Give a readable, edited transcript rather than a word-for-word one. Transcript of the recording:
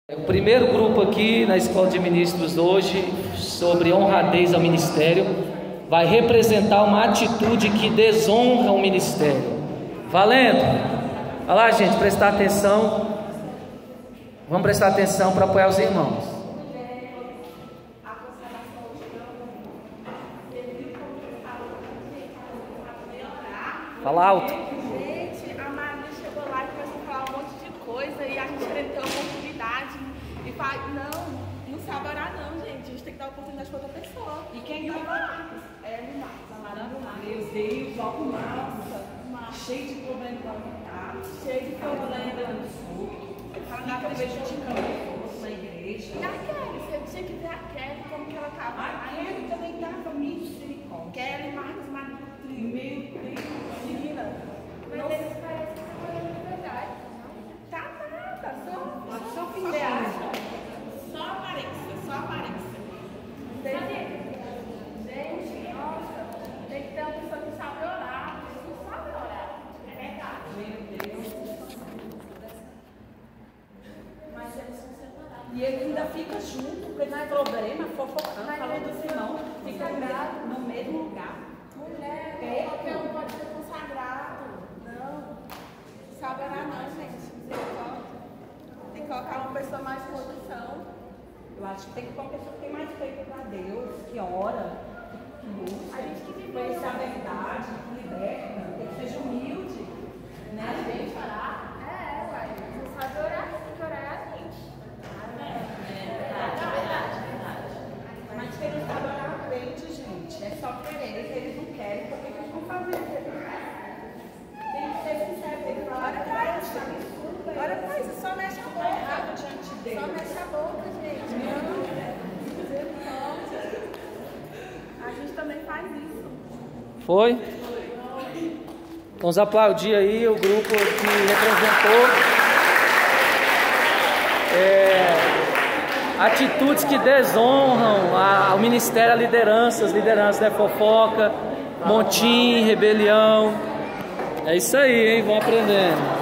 O primeiro grupo aqui na Escola de Ministros hoje, sobre honradez ao ministério, vai representar uma atitude que desonra o ministério. Valendo! Olha lá, gente, prestar atenção. Vamos prestar atenção para apoiar os irmãos. Fala alto. Gente, a Maria chegou lá e começou a falar um monte de coisa e a gente queria ter oportunidade e fala, não sabe orar não, gente. A gente tem que dar oportunidade para outra pessoa. E quem vai orar? É o Marcos, a Maria do Marcos. Meu Deus, olha o Marcos, cheio de problema alimentar, Cheio de problema. no sul. Fica prejudicando na igreja. E a Kelly, você tinha que ver a Kelly como que ela tava. A Kelly também estava misericórdia. Kelly, Marcos, Maria. Meu Deus, Menina. Mas eles parecem que estão falando de verdade, não? Tá nada, só você fingir. acha? Só aparência, só aparência. Gente, nossa, tem que ter uma pessoa que sabe orar. Eles não sabem orar. É verdade. Meu Deus. Mas eles são separados. E ele ainda fica junto com esse problema, fofocando, falando dos irmãos, fica no mesmo lugar. Mulher, qualquer um pode ser consagrado. Não. Sabe orar não, gente. Misericórdia. Tem que colocar uma pessoa mais em posição. Eu acho que tem que ter uma pessoa que tem mais feito para Deus, que ora, que busca, A gente que vive conhece a verdade, que liberta, que seja humilde, né? A gente orar? É, uai. Você sabe orar, tem que orar a gente. Mas quem não sabe orar aprende, gente. É só querer, se eles não querem, por que eles vão fazer? Tem que ser sincero, tem que falar Olha pra isso. Olha pra isso, só mexe a boca. diante de Deus. Só mexe a boca, gente. Misericórdia. A gente também faz isso. Foi? Vamos aplaudir aí o grupo que representou. Atitudes que desonram ao ministério, a lideranças, né? Fofoca, motim, rebelião. É isso aí, hein? Vão aprendendo.